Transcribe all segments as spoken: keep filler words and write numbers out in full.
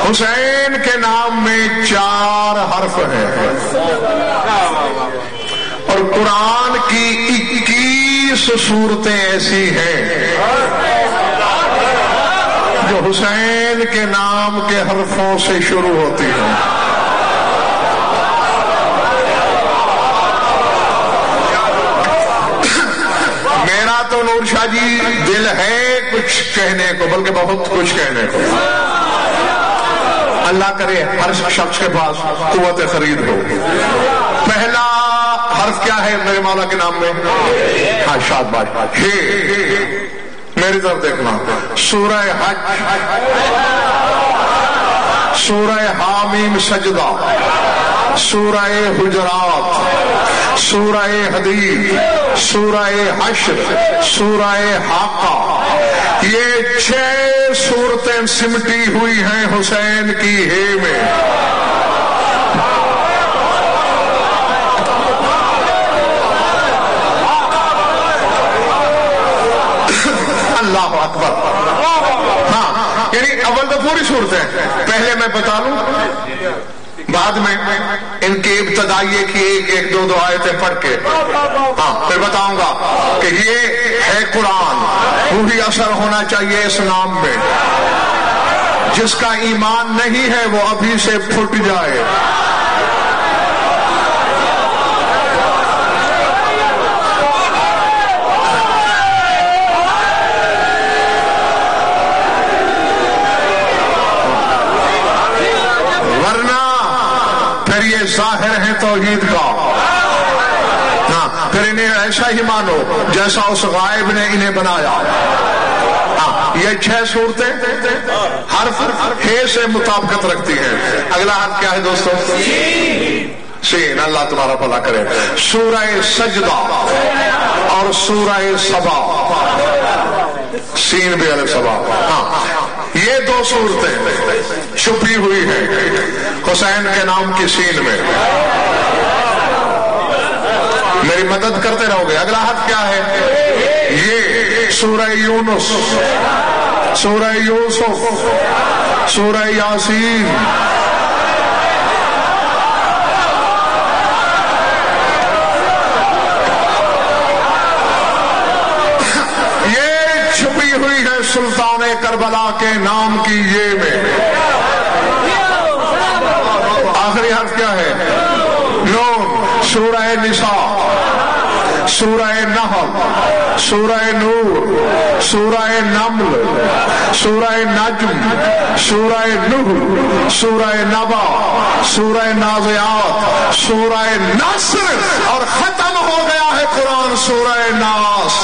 حسین کے نام میں چار حرف ہیں اور قرآن کی اکیس صورتیں ایسی ہیں جو حسین کے نام کے حرفوں سے شروع ہوتی ہیں. میرا تو نور شاہ جی دل ہے کچھ کہنے کو، بلکہ بہت کچھ کہنے کو. اللہ کرے ہر شخص کے پاس قوت خرید ہو. پہلا حرف کیا ہے میرے مولا کے نام میں؟ ہاں شاد باش ہے. میری طرف دیکھنا. سورہ حج، سورہ حامیم سجدہ، سورہ حجرات، سورہ حدید، سورہ حشر، سورہ حاقہ. یہ چھ سورتیں سمٹی ہوئی ہیں حسین کی ہے میں. اللہ اکبر. ہاں یعنی اول تو پوری صورتیں. پہلے میں بتا لوں، بعد میں ان کی ابتدائیے کی ایک ایک دو دو آیتیں پڑھ کے ہاں پھر بتاؤں گا کہ یہ ہے قرآن. وہی اثر ہونا چاہیے اس نام میں. جس کا ایمان نہیں ہے وہ ابھی سے پھٹ جائے. ظاہر ہے توحید کا. ہاں پھر انہیں ایسا ہی مانو جیسا اس غائب نے انہیں بنایا. ہاں یہ چھ صورتیں حرف ہے سے مطابقت رکھتی ہیں. اگلا حرف کیا ہے دوستو؟ سین. اللہ تمہارا بھلا کرے. سورہ سجدہ اور سورہ سبا. سین بھی الف سبا. ہاں یہ دو صورتیں چھپی ہوئی ہیں حسین کے نام کی سین میں. میری مدد کرتے رہو گے. اگلا حرف کیا ہے؟ یہ سورہ یونس، سورہ یوسف، سورہ یاسین. یہ چھپی ہوئی ہے سلطان کربلا کے نام کی یہ میں. آخری حرف کیا ہے؟ نون. سورہ نساء، سورہ نحل، سورہ نور، سورہ نمل، سورہ نجم، سورہ نحل، سورہ نبا، سورہ نازعات، سورہ نصر. اور ختم ہو گیا ہے قرآن سورہ ناس.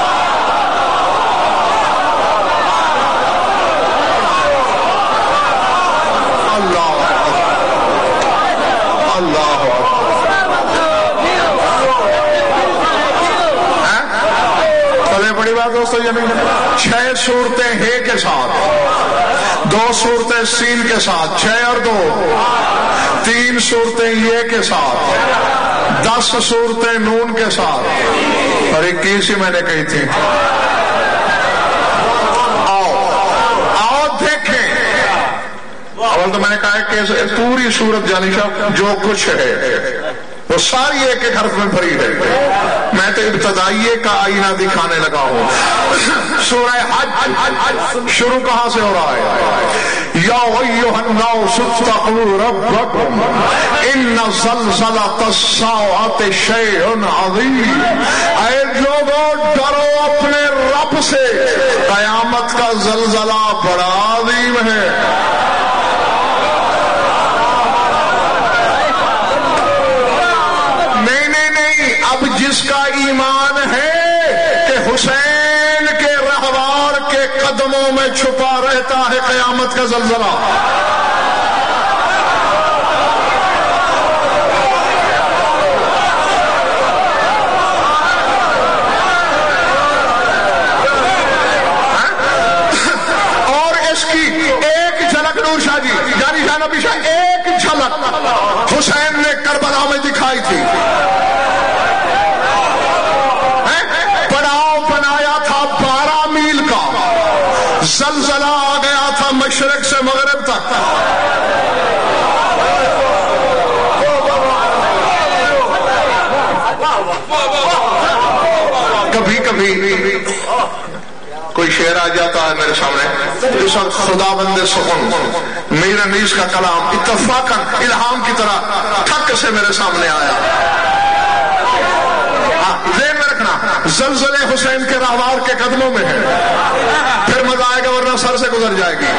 بڑی بات دوستو یہ نہیں. چھ صورتیں ہے کے ساتھ، دو صورتیں سین کے ساتھ، چھ اور دو تین صورتیں یہ کے ساتھ، دس صورتیں نون کے ساتھ اور اکیس ہی میں نے کہی تھی. آؤ آؤ دیکھیں. اول تو میں نے کہا کہ پوری صورت جانی شاہ جو کچھ ہے وہ ساری ایک ایک حرف میں بھری ہے. میں تو ابتدائیے کا آئینہ دکھانے لگا ہوں. سورہ حج شروع کہاں سے ہو رہا ہے؟ یا ایھا الناس اتقوا ربکم ان زلزلۃ الساعۃ شیء عظیم. اے لوگوں ڈرو اپنے رب سے، قیامت کا زلزلہ بڑا عظیم ہے. جس کا ایمان ہے کہ حسین کے رہوار کے قدموں میں چھپا رہتا ہے قیامت کا زلزلہ. اور اس کی ایک جھلک نور شاہ جی جانی شاہ نبی شاہ ایک جھلک حسین نے کربلا میں دکھائی تھی. زلزلہ آ گیا تھا مشرق مشرق سے مغرب تک. کبھی کبھی کوئی شعر آ جاتا ہے میرے سامنے، اس وقت خدا بندے سخن میر انیس کا کلام اتفاقاً الہام کی طرح ٹھک سے میرے سامنے آیا. ذہن میں رکھنا، زلزلے حسین کے راہوار کے قدموں میں ہے، پھر مزہ آئے گا ورنہ سر سے گزر جائے گی.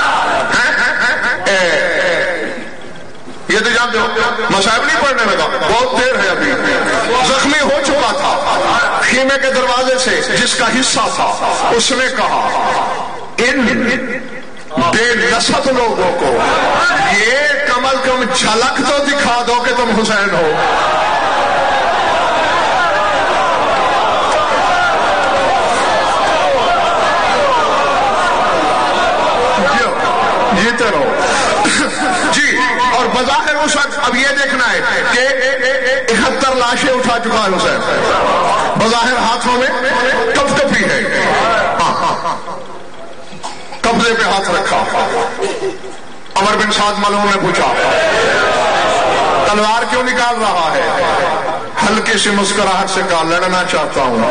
یہ تو جانتے ہو مصائب نہیں پڑھنے لگا، بہت دیر ہے ابھی. زخمی ہو چکا تھا خیمے کے دروازے سے، جس کا حصہ تھا اس نے کہا ان بے نسب لوگوں کو یہ کم از کم جھلک تو دکھا دو کہ تم حسین ہو. جیتے رہو جی. اور بظاہر اس وقت اب یہ دیکھنا ہے کہ اکہتر لاشیں اٹھا چکا ہے حسین، بظاہر ہاتھوں میں کپ کپی ہے، قبضے پہ ہاتھ رکھا. عمر بن سعد ملعون نے پوچھا تلوار کیوں نکال رہا ہے؟ ہلکی سی مسکراہٹ سے کہا لڑنا چاہتا ہوں.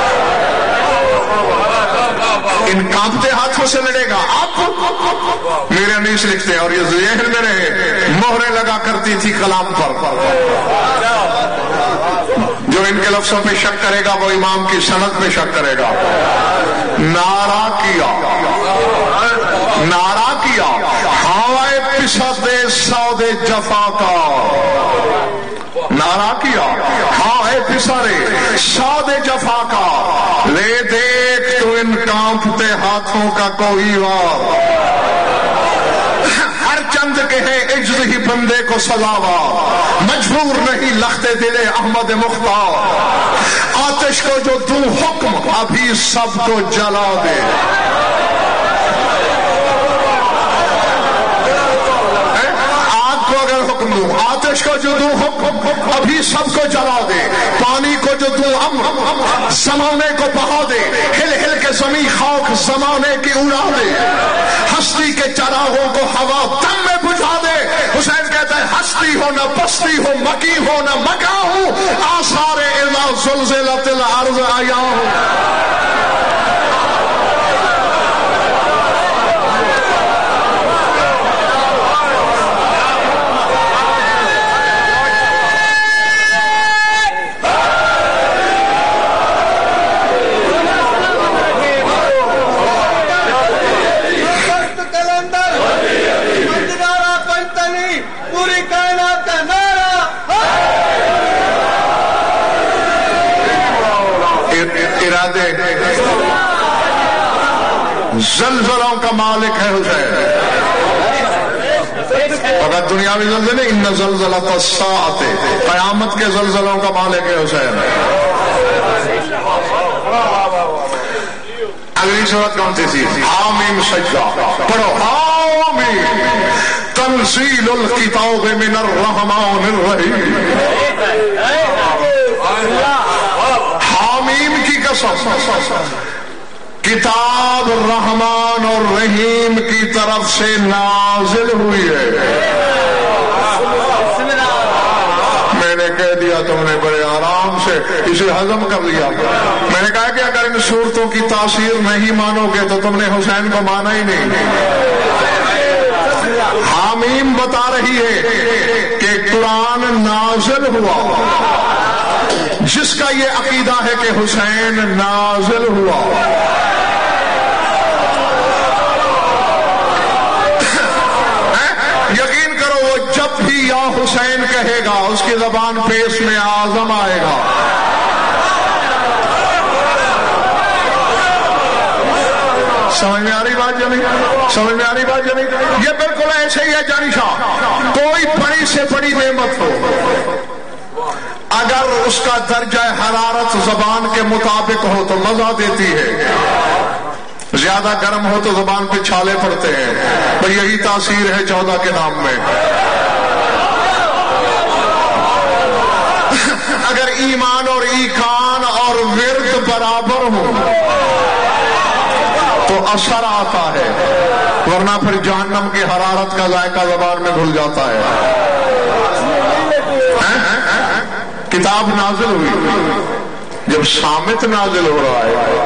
ان کانپتے ہاتھوں سے لڑے گا. اب میرے انیس لکھتے ہیں اور یہ ذہن میں رہے، مہریں لگا کرتی تھی کلام پر. جو ان کے لفظوں پہ شک کرے گا وہ امام کی سند پہ شک کرے گا. نعرہ کیا نعرہ کیا ہوائے پسندے سودے جفا کا. نعرہ کیا ہائے پسارے سودے جفا کا. لے دیکھ تو ان کانپتے ہاتھوں کا کوئی وار. ہر چند کے ہے عجز ہی بندے کو سزاوا. مجبور نہیں لختے دلے احمد مختار. آتش کو جو دوں حکم ابھی سب کو جلا دے. آتش کو جو دوں حکم ابھی سب کو جلا دے. پانی کو جو دوں امر زمانے کو بہا دے. ہل ہل کے زمین خاک زمانے کی اڑا دے. ہستی کے چراغوں کو ہوا دم میں بجھا دے. حسین کہتا ہے ہستی ہو نہ پستی ہو، مکی ہو نہ مکا ہوں، آثار اذا زلزلت الارض آیا ہوں. زلزلوں کا مالک ہے حسین. اگر دنیاوی زلزلے ان زلزلۃ الساعۃ، قیامت کے زلزلوں کا مالک ہے حسین. اگلی صورت کون سی تھی؟ حامیم سجدہ پڑھو. حامیم تنزیل الکتاب من الرحمن الرحیم. حامیم کی قسم، کتاب رحمان اور رحیم کی طرف سے نازل ہوئی ہے. میں نے کہہ دیا تم نے بڑے آرام سے اسے ہضم کر لیا. میں نے کہا کہ اگر ان صورتوں کی تاثیر نہیں مانو گے تو تم نے حسین کو مانا ہی نہیں. حامیم بتا رہی ہے کہ قرآن نازل ہوا جس کا یہ عقیدہ ہے کہ حسین نازل ہوا. یقین کرو وہ جب بھی یا حسین کہے گا اس کی زبان پہ اس میں اعظم آئے گا. سمجھ میں آ رہی بات یا نہیں؟ سمجھ میں آ رہی بات یا نہیں؟ یہ بالکل ایسے ہی ہے جانی شاہ. کوئی بڑی سے بڑی نعمت ہو، اگر اس کا درجہ حرارت زبان کے مطابق ہو تو مزہ دیتی ہے. زیادہ گرم ہو تو زبان پہ چھالے پڑتے ہیں. بھئی یہی تاثیر ہے چودہ کے نام میں. اگر ایمان اور ایقان اور ورد برابر ہو تو اثر آتا ہے، ورنہ پھر جہنم کی حرارت کا ذائقہ زبان میں گھل جاتا ہے۔ کتاب نازل ہوئی، جب صامت نازل ہو رہا ہے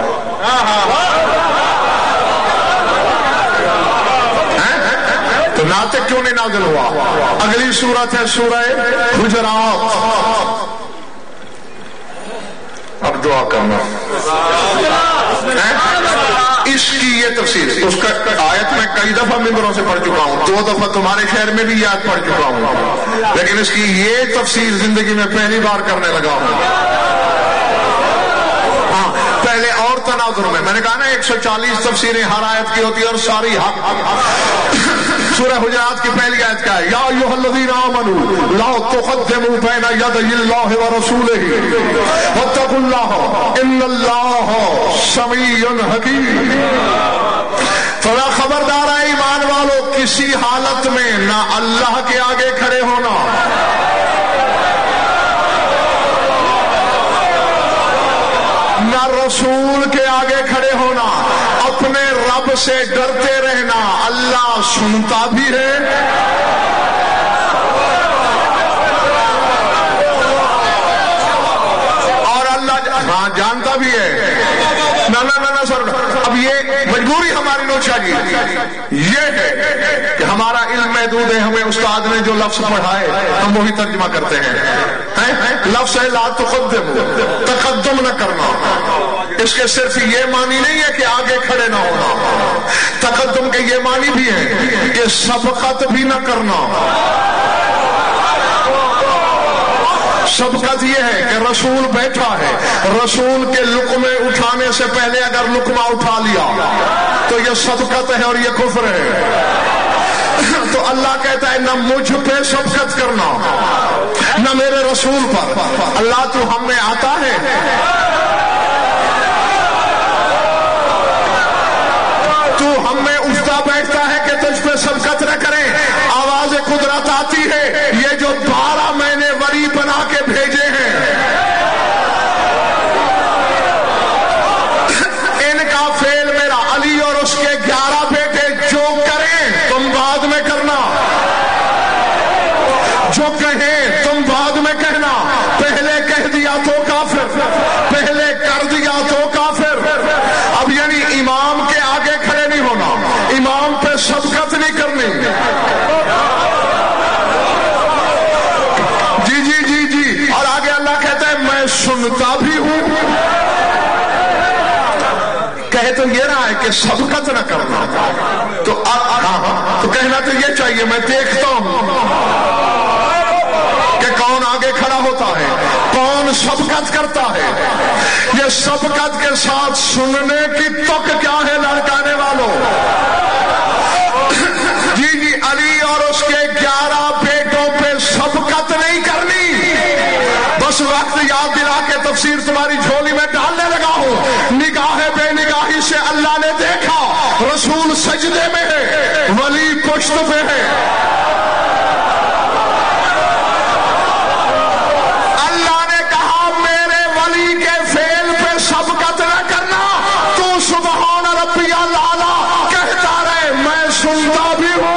تو ناطق کیوں نہیں نازل ہوا؟ اگلی سورت ہے سورہ حجرات۔ اب دعا کرنا، اس کی یہ تفسیر ہے، اس کا آیت میں کئی دفعہ ممبروں سے پڑھ چکا ہوں، دو دفعہ تمہارے شہر میں بھی یاد پڑھ چکا ہوں، لیکن اس کی یہ تفسیر زندگی میں پہلی بار کرنے لگا ہوں۔ ہاں، پہلے اور تناظر میں میں نے کہا نا ایک سو چالیس تفسیریں ہر آیت کی ہوتی ہے اور ساری حق۔ سورہ حجرات کی پہلی آیت کیا ہے؟ یا ایھا الذین آمنوا لا تقدموا بین یدی اللہ ورسولہ واتقوا اللہ ان اللہ سمیع حکیم۔ تھوڑا خبردار ہے ایمان والو، کسی حالت میں نہ اللہ کے آگے کھڑے ہونا، نہ رسول کے آگے کھڑے ہونا، اپنے رب سے ڈرتے رہنا، اللہ سنتا بھی ہے اور اللہ ہاں جانتا بھی ہے۔ نہ نہ نہ سر، اب یہ مجبوری ہماری نو چاہیے یہ ہے کہ ہمارا علم محدود ہے، ہمیں استاد نے جو لفظ پڑھائے ہم وہی ترجمہ کرتے ہیں۔ لفظ ہے لا تقدم، تقدم نہ کرنا، اس کے صرف یہ معنی نہیں ہے کہ آگے کھڑے نہ ہونا، تقدم کے یہ معنی بھی ہے کہ سبقت بھی نہ کرنا۔ سبقت یہ ہے کہ رسول بیٹھا ہے، رسول کے لقمے اٹھانے سے پہلے اگر لقمہ اٹھا لیا تو یہ سبقت ہے اور یہ کفر ہے۔ تو اللہ کہتا ہے نہ مجھ پہ سبقت کرنا نہ میرے رسول پر۔ اللہ تو ہم میں آتا ہے، تو ہم میں اٹھتا بیٹھتا ہے کہ تجھ پہ سبقت نہ کریں۔ آواز قدرت آتی ہے، یہ جو بارہ مہینے وری بنا کے بھیجے ہیں ان کا فعل میرا علی اور اس کے گیارہ بیٹے جو کریں تم بعد میں کرنا، جو کہیں تم بعد میں کہنا، پہلے کہہ دیا تو کافر، پہلے کر دیا تو کافر۔ اب یعنی امام کے آگے کھڑے نہیں ہونا، امام پہ سبقت نہیں کرنی۔ جی جی جی جی اور آگے اللہ کہتا ہے میں سنتا بھی ہوں۔ کہے تو یہ رہا ہے کہ سبقت نہ کرنا، تو تو کہنا تو یہ چاہیے میں دیکھتا ہوں کہ کون آگے کھڑا ہوتا ہے، کون سبقت کرتا ہے۔ یہ سبقت کے ساتھ سننے کی تک کیا ہے لڑکانے والوں؟ جی جی علی اور اس کے گیارہ بیٹوں پہ سبقت نہیں کرنی، بس وقت یاد دلا کے تفسیر تمہاری جھولی میں ڈالنے لگا ہوں۔ نگاہ بے نگاہی سے اللہ نے دیکھا رسول سجدے میں ہے، ولی پشت پہ ہے۔ اللہ نے کہا میرے ولی کے فعل پہ سبقت نہ کرنا، تو سبحان ربی الاعلی کہتا رہے میں سنتا بھی ہوں۔